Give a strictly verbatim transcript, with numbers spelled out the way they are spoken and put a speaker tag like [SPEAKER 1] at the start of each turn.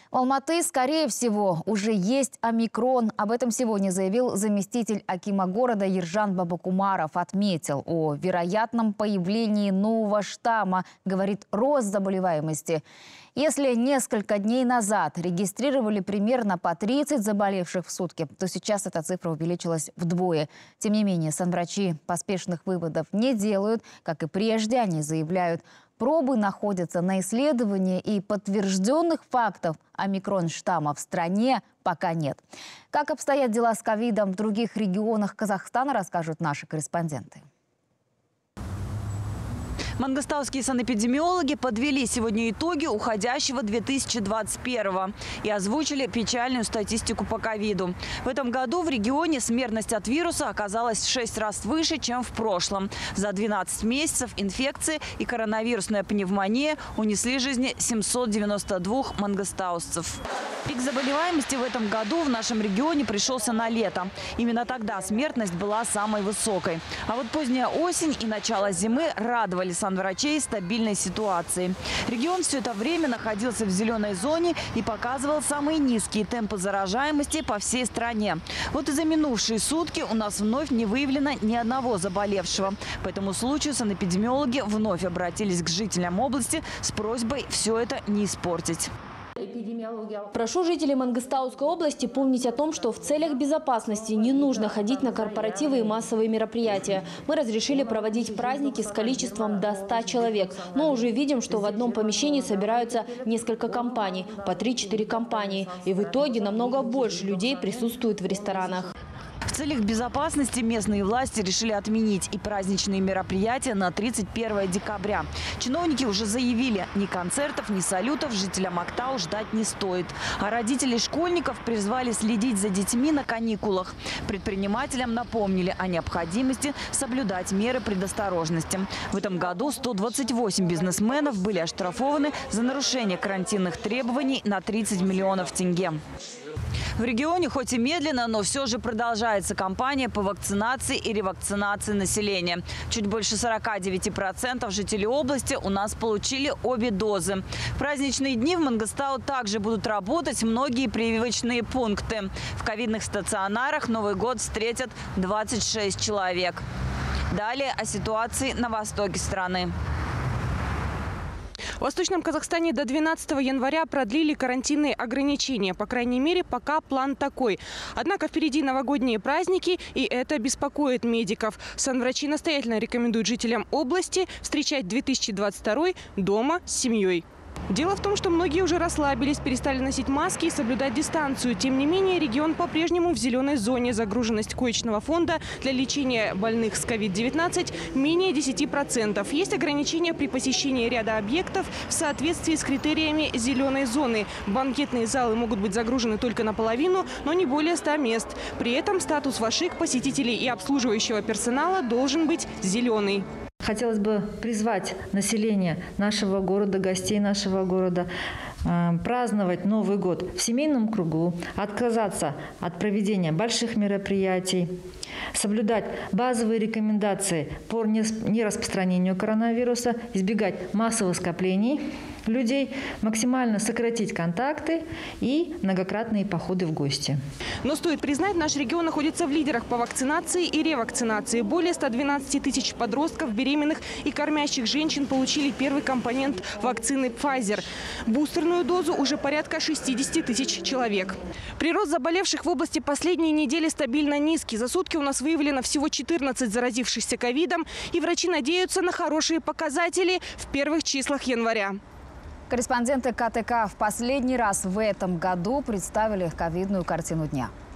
[SPEAKER 1] В Алматы, скорее всего, уже есть омикрон. Об этом сегодня заявил заместитель акима города Ержан Бабакумаров. Отметил о вероятном появлении нового штамма. Говорит, рост заболеваемости. Если несколько дней назад регистрировали примерно по тридцать заболевших в сутки, то сейчас эта цифра увеличилась вдвое. Тем не менее, санврачи поспешных выводов не делают. Как и прежде, они заявляют, пробы находятся на исследовании, и подтвержденных фактов омикрон-штамма в стране пока нет. Как обстоят дела с ковидом в других регионах Казахстана, расскажут наши корреспонденты.
[SPEAKER 2] Мангостауские санэпидемиологи подвели сегодня итоги уходящего две тысячи двадцать первого и озвучили печальную статистику по ковиду. В этом году в регионе смертность от вируса оказалась в шесть раз выше, чем в прошлом. За двенадцать месяцев инфекции и коронавирусная пневмония унесли жизни семисот девяноста двух мангостаусцев. Пик заболеваемости в этом году в нашем регионе пришелся на лето. Именно тогда смертность была самой высокой. А вот поздняя осень и начало зимы радовали санврачей стабильной ситуации. Регион все это время находился в зеленой зоне и показывал самые низкие темпы заражаемости по всей стране. Вот и за минувшие сутки у нас вновь не выявлено ни одного заболевшего. По этому случаю санэпидемиологи вновь обратились к жителям области с просьбой все это не испортить.
[SPEAKER 3] Прошу жителей Мангостауской области помнить о том, что в целях безопасности не нужно ходить на корпоративы и массовые мероприятия. Мы разрешили проводить праздники с количеством до ста человек, но уже видим, что в одном помещении собираются несколько компаний, по три-четыре компании. И в итоге намного больше людей присутствует в ресторанах.
[SPEAKER 2] В целях безопасности местные власти решили отменить и праздничные мероприятия на тридцать первое декабря. Чиновники уже заявили, ни концертов, ни салютов жителям Актау ждать не стоит. А родители школьников призвали следить за детьми на каникулах. Предпринимателям напомнили о необходимости соблюдать меры предосторожности. В этом году сто двадцать восемь бизнесменов были оштрафованы за нарушение карантинных требований на тридцать миллионов тенге. В регионе хоть и медленно, но все же продолжается кампания по вакцинации и ревакцинации населения. Чуть больше сорока девяти процентов жителей области у нас получили обе дозы. В праздничные дни в Мангостау также будут работать многие прививочные пункты. В ковидных стационарах Новый год встретят двадцать шесть человек. Далее о ситуации на востоке страны.
[SPEAKER 4] В Восточном Казахстане до двенадцатого января продлили карантинные ограничения. По крайней мере, пока план такой. Однако впереди новогодние праздники, и это беспокоит медиков. Санврачи настоятельно рекомендуют жителям области встречать две тысячи двадцать второй дома с семьей. Дело в том, что многие уже расслабились, перестали носить маски и соблюдать дистанцию. Тем не менее, регион по-прежнему в зеленой зоне. Загруженность коечного фонда для лечения больных с ковид девятнадцать менее десяти процентов. Есть ограничения при посещении ряда объектов в соответствии с критериями зеленой зоны. Банкетные залы могут быть загружены только наполовину, но не более ста мест. При этом статус вашик посетителей и обслуживающего персонала должен быть зеленый.
[SPEAKER 5] Хотелось бы призвать население нашего города, гостей нашего города, э, праздновать Новый год в семейном кругу, отказаться от проведения больших мероприятий, соблюдать базовые рекомендации по нераспространению коронавируса, избегать массовых скоплений людей, максимально сократить контакты и многократные походы в гости.
[SPEAKER 4] Но стоит признать, наш регион находится в лидерах по вакцинации и ревакцинации. Более ста двенадцати тысяч подростков, беременных и кормящих женщин получили первый компонент вакцины Pfizer. Бустерную дозу уже порядка шестидесяти тысяч человек. Прирост заболевших в области последние недели стабильно низкий. За сутки у нас выявлено всего четырнадцать заразившихся ковидом, и врачи надеются на хорошие показатели в первых числах января.
[SPEAKER 1] Корреспонденты ка тэ ка в последний раз в этом году представили ковидную картину дня.